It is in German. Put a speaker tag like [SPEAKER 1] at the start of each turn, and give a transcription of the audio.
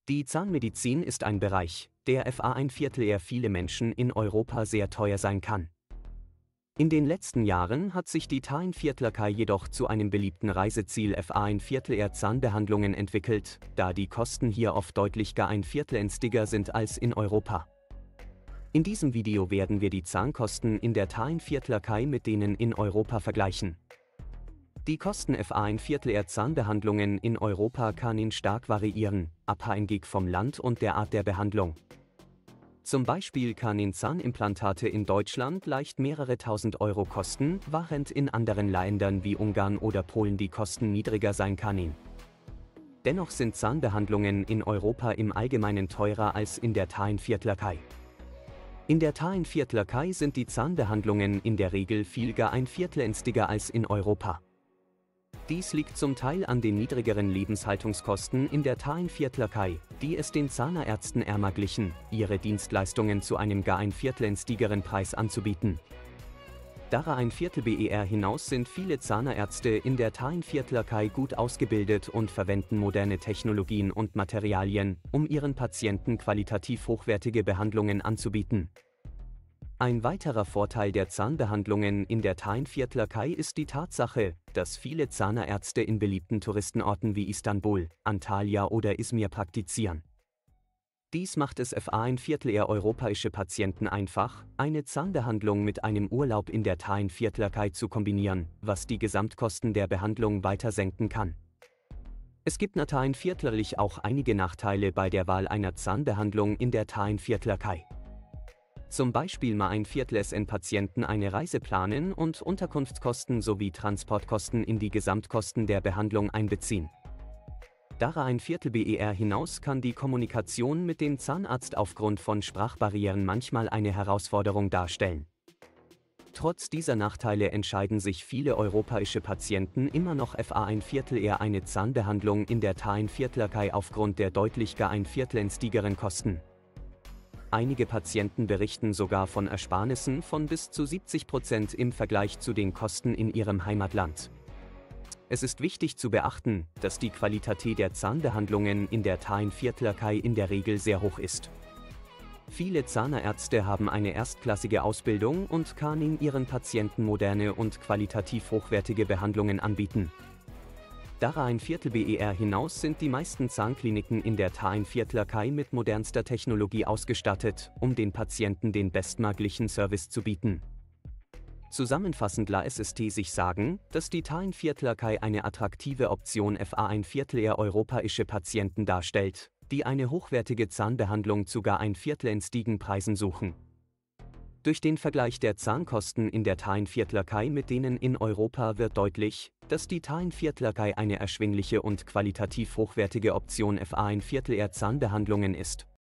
[SPEAKER 1] Die Zahnmedizin ist ein Bereich, der FA ein Viertel eher viele Menschen in Europa sehr teuer sein kann. In den letzten Jahren hat sich die Zahnviertlerei jedoch zu einem beliebten Reiseziel FA ein Viertel eher Zahnbehandlungen entwickelt, da die Kosten hier oft deutlich gar ein Viertel günstiger sind als in Europa. In diesem Video werden wir die Zahnkosten in der Zahnviertlerei mit denen in Europa vergleichen. Die Kosten FA ein Viertel eher Zahnbehandlungen in Europa können stark variieren, abhängig vom Land und der Art der Behandlung. Zum Beispiel können Zahnimplantate in Deutschland leicht mehrere tausend Euro kosten, während in anderen Ländern wie Ungarn oder Polen die Kosten niedriger sein können. Dennoch sind Zahnbehandlungen in Europa im Allgemeinen teurer als in der Zahnviertlerei. In der Zahnviertlerei sind die Zahnbehandlungen in der Regel viel gar ein Viertel günstiger als in Europa. Dies liegt zum Teil an den niedrigeren Lebenshaltungskosten in der Zahnviertlerei, die es den Zahnärzten ermöglichen, ihre Dienstleistungen zu einem gar ein Viertel günstigeren Preis anzubieten. Darüber ein Viertel BER hinaus sind viele Zahnärzte in der Zahnviertlerei gut ausgebildet und verwenden moderne Technologien und Materialien, um ihren Patienten qualitativ hochwertige Behandlungen anzubieten. Ein weiterer Vorteil der Zahnbehandlungen in der Zahnviertlerei ist die Tatsache, dass viele Zahnärzte in beliebten Touristenorten wie Istanbul, Antalya oder Izmir praktizieren. Dies macht es FA ein Viertel eher europäische Patienten einfach, eine Zahnbehandlung mit einem Urlaub in der Zahnviertlerei zu kombinieren, was die Gesamtkosten der Behandlung weiter senken kann. Es gibt natürlich auch einige Nachteile bei der Wahl einer Zahnbehandlung in der Zahnviertlerei. Zum Beispiel mal ein Viertel en Patienten eine Reise planen und Unterkunftskosten sowie Transportkosten in die Gesamtkosten der Behandlung einbeziehen. Darüber ein Viertel BER hinaus kann die Kommunikation mit dem Zahnarzt aufgrund von Sprachbarrieren manchmal eine Herausforderung darstellen. Trotz dieser Nachteile entscheiden sich viele europäische Patienten immer noch FA ein Viertel eher eine Zahnbehandlung in der Zahnviertlerei aufgrund der deutlich gar ein Viertel günstigeren Kosten. Einige Patienten berichten sogar von Ersparnissen von bis zu 70% im Vergleich zu den Kosten in ihrem Heimatland. Es ist wichtig zu beachten, dass die Qualität der Zahnbehandlungen in der Zahnviertlerei in der Regel sehr hoch ist. Viele Zahnärzte haben eine erstklassige Ausbildung und können ihren Patienten moderne und qualitativ hochwertige Behandlungen anbieten. Darüber ein Viertel BER hinaus sind die meisten Zahnkliniken in der Zahnviertlerei mit modernster Technologie ausgestattet, um den Patienten den bestmöglichen Service zu bieten. Zusammenfassend lässt sich sagen, dass die Zahnviertlerei eine attraktive Option FA ein Viertel eher europäische Patienten darstellt, die eine hochwertige Zahnbehandlung zu gar ein Viertel günstigen Preisen suchen. Durch den Vergleich der Zahnkosten in der Zahnviertlerei mit denen in Europa wird deutlich, dass die Zahnviertlerei eine erschwingliche und qualitativ hochwertige Option FA ein Viertel eher Zahnbehandlungen ist.